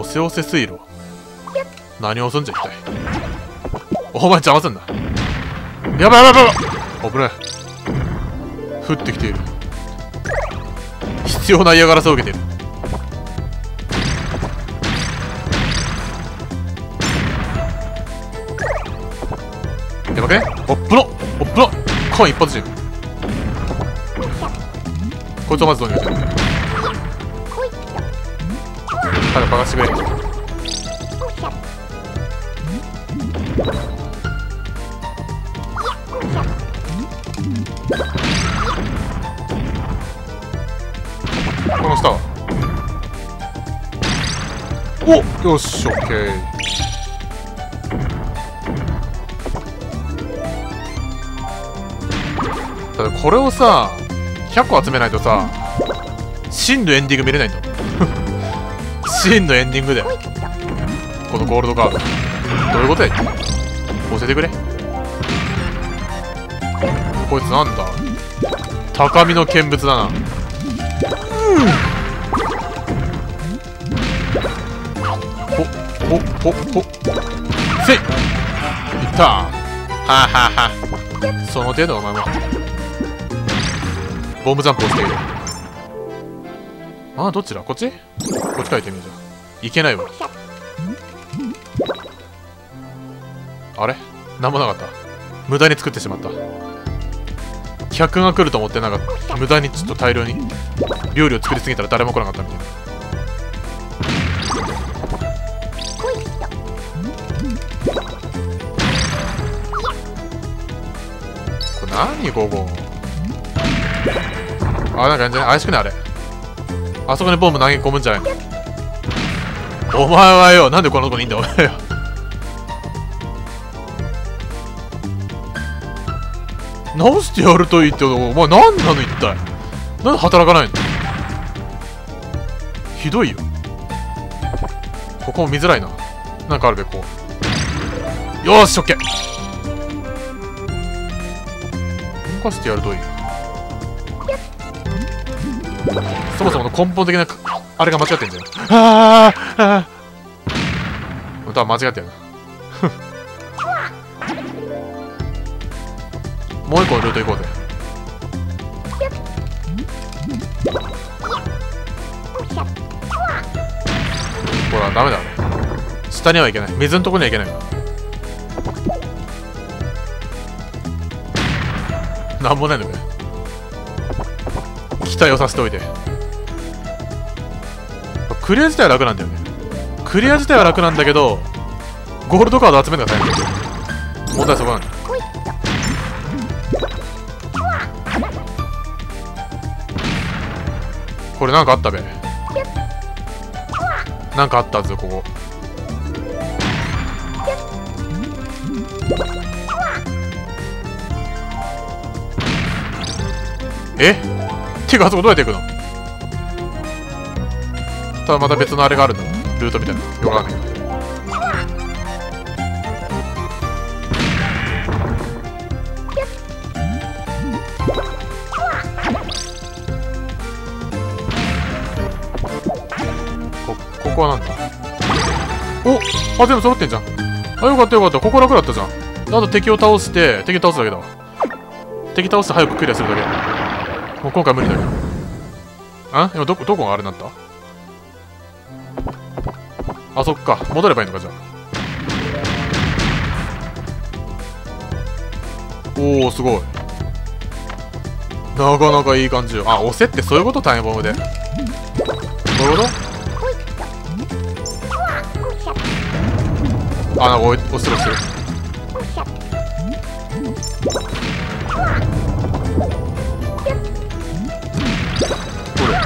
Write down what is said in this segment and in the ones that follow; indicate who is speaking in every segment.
Speaker 1: せおせ水路。何をすんじゃ一体。お前邪魔すんな。やばいやばいやばい。危ない。降ってきている。必要な嫌がらせを受けている。やばくね。おっぷろおっぷろコイン一発死ぬ。こいつをまずどうにかしよう。早く爆発してくれ。この下はおよし、オッケー。ただこれをさ100個集めないとさ真のエンディング見れないんだ真のエンディングだよこのゴールドカード。どういうことや。教えてくれ。こいつなんだ。高みの見物だな。ほせい。いったははは。その程度お前もボムジャンプをしている。ああ、どっちだ。こっちこっち書いてみるじゃん。いけないわ。あれなんもなかった。無駄に作ってしまった。客が来ると思ってなかった。無駄にちょっと大量に料理を作りすぎたら誰も来なかったみたいな。これ何ここ。あ、なんか全然怪しくないあれ。あそこにボム投げ込むんじゃないの。お前はよ、なんでこんなとこにいんだお前よ。直してやるといいってお前何なの一体。なんで働かないの。ひどいよ。ここも見づらいな。なんかあるべこう。よーし、オッケー。動かしてやるといい。そもそもの根本的なあれが間違ってんじゃん。ああ多分間違ってるなもう一個ルート行こうぜ。ほらダメだあれ。下にはいけない。水のとこにはいけない。なんもないのかよ。期待をさせておいて。クリア自体は楽なんだよね。クリア自体は楽なんだけどゴールドカード集めるのが大変だよ。問題はそこなんだ。これなんかあったべ。なんかあったはずここ。えってかあそこどうやって行くの。ただまた別のあれがあるんだ。ルートみたいな。よくわかんないけど。ここはなんだ。おあ、全部揃ってんじゃん。あ、よかったよかった。ここ楽だったじゃん。あと敵を倒して敵倒すだけだわ。敵倒して早くクリアするだけ。もう今回無理だけど。あ今どこがあれなんだ。あ、そっか。戻ればいいのか、じゃあ。おお、すごい。なかなかいい感じよ。あ、押せってそういうこと。タイムボムで。そういうこと。あ、なんか押してる押してる。これ。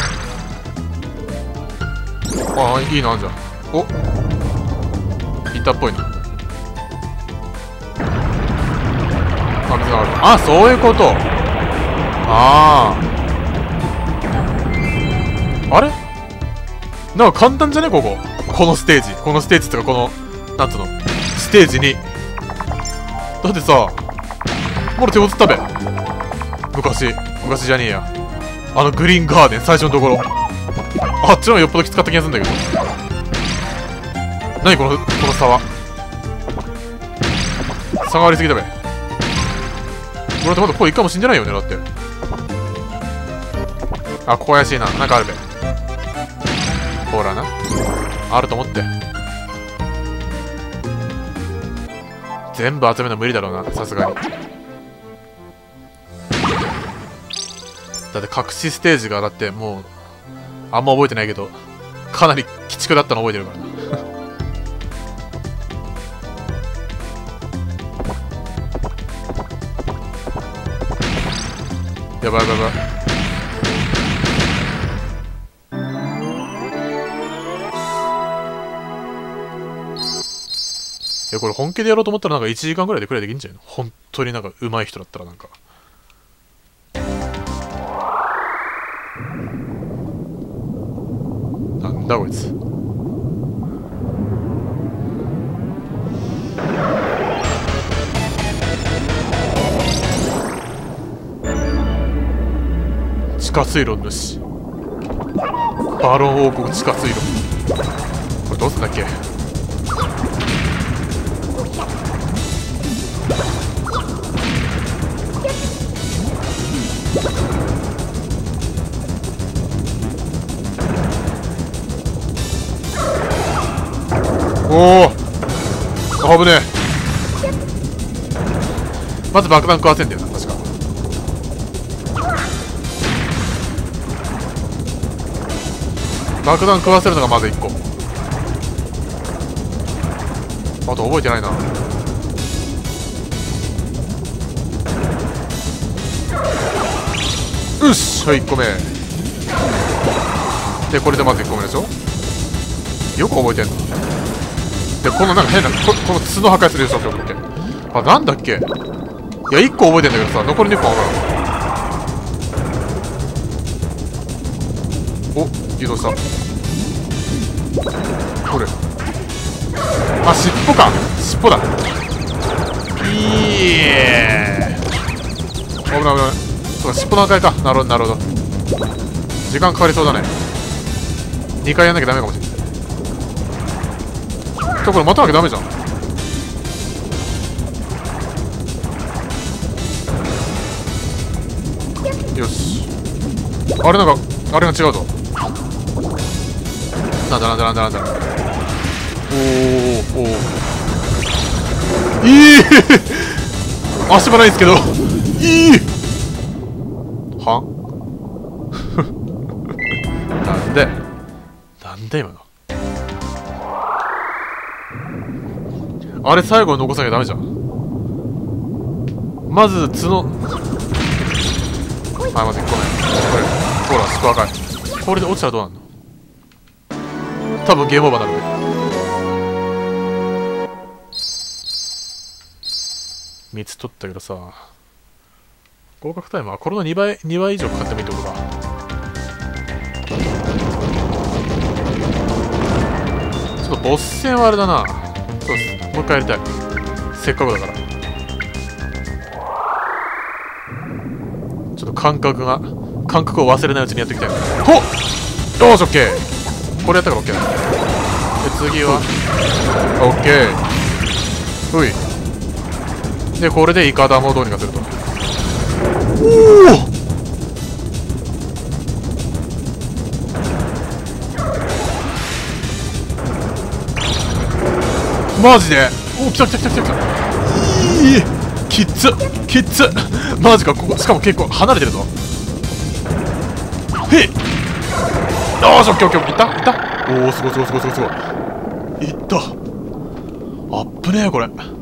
Speaker 1: あ、いいな、じゃあ。おいったっぽいな。あ、水がある。あ、そういうこと。ああ。あれなんか簡単じゃねここ。このステージ。このステージってか、この、なんつうの。ステージに。だってさ、これ手をつったべ。昔じゃねえや。あのグリーンガーデン、最初のところ。あっちの方がよっぽどきつかった気がするんだけど。 何この差は。差がありすぎだべ。俺だってまだここ一回も死んでないよね、だって。あ、ここ怪しいな。なんかあるべ。ほらな。あると思って。全部集めるの無理だろうな、さすがに。だって隠しステージが、だってもう、あんま覚えてないけど、かなり鬼畜だったの覚えてるからな。やばいやばいやばい。いや、これ本気でやろうと思ったらなんか1時間ぐらいでクリアできんじゃん。本当になんか上手い人だったらなんか。なんだこいつ。地下水路主。バロン王国地下水路。これどうすんだっけ。おお、危ねえ。まず爆弾食わせんだよな、確か。爆弾食わせるのがまず1個。あと覚えてないな。よし、はい、1個目で、これでまず1個目でしょ。よく覚えてんので、このなんか変な この角破壊するでしょ。あ、なんだっけ。いや、1個覚えてんだけどさ、残り2個は分からん。お、移動した。これ。あ、尻尾か。尻尾だ。いえ。危ない危ない。そうか、尻尾の破壊か。なるほど、なるほど。時間かかりそうだね。2回やんなきゃダメかもしれない。これ待たなきゃダメじゃん。よし。あれなんか、あれが違うぞ。なんだ。おお。いい足場ないんですけど。いいはなんで今の。あれ最後に残さなきゃダメじゃん。まず角。はい、まず1個目。これほら、スコア赤い。これで落ちたらどうなんの。多分ゲームオーバーになる。3つ取ったけどさ、合格タイムはこれの2倍以上かかってもいいってことか。ちょっとボス戦はあれだな。そうっす。もう一回やりたい。せっかくだから。ちょっと感覚を忘れないうちにやっていきたい。ほっ、よし、オッケー。これやったからオッケーだ。で、次はオッケー。ほいで、これでイカダもどうにかすると。おお、マジで。おお、来た。いい、きっつマジか。ここしかも結構離れてるぞ。へい、よーし、オッケー。いった。おお、すごい。いった。あっぶねえこれ。